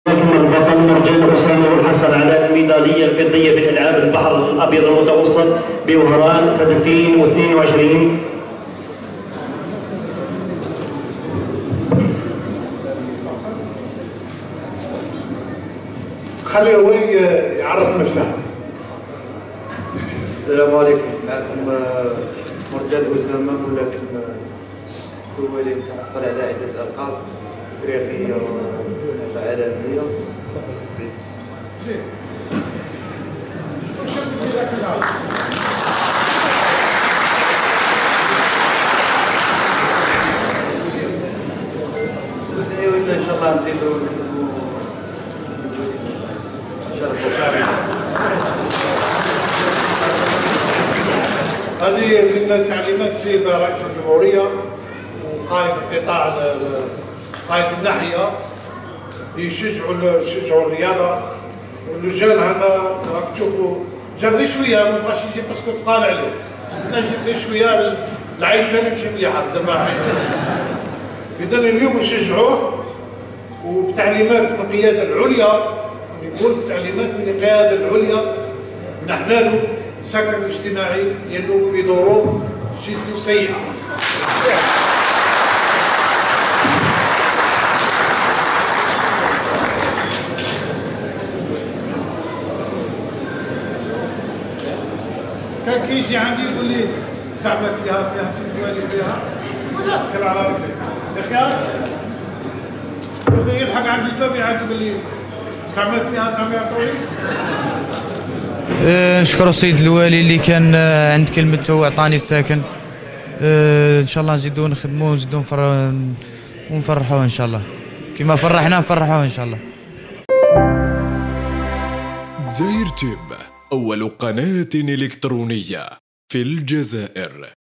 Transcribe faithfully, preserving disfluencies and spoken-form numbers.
ثم البطل مرجان أسامة حصل على الميدالية الفضية في ألعاب البحر الأبيض المتوسط بوهران سنة ألفين واثنين وعشرين. خليه هو يعرف نفسه. السلام عليكم، معكم مرجان أسامة ملاكم دولي تحصل على عدة ألقاب إفريقية وعالمية. إن شاء الله نزيدو هذه من تعليمات السيد رئيس الجمهورية وقائد القطاع قائد الناحية يشجعوا يشجعوا الرياضة. والرجال عندنا راك تشوفوا جاب لي شوية، ما بغاش يجي باسكو ثقال عليه، نجيب لي شوية العين ثاني ماشي مليحة زعما. إذا اليوم نشجعوه وبتعليمات من القيادة العليا، نقول تعليمات من القيادة العليا نحن له سكن اجتماعي ينوب في ظروف جد سيئة. كان كيجي عندي يقول لي زعما فيها فيها سي الوالي فيها ولا تكل على ربي يا اخي يلحق عند الباب يعاد يقول لي زعما فيها زعما يعطوني. أه نشكر السيد الوالي اللي كان عند كلمته وعطاني السكن. أه ان شاء الله نزيدو نخدمو ونزيدو نفر... ونفرحوه ان شاء الله كما فرحنا نفرحوه ان شاء الله. دزاير تيوب، أول قناة إلكترونية في الجزائر.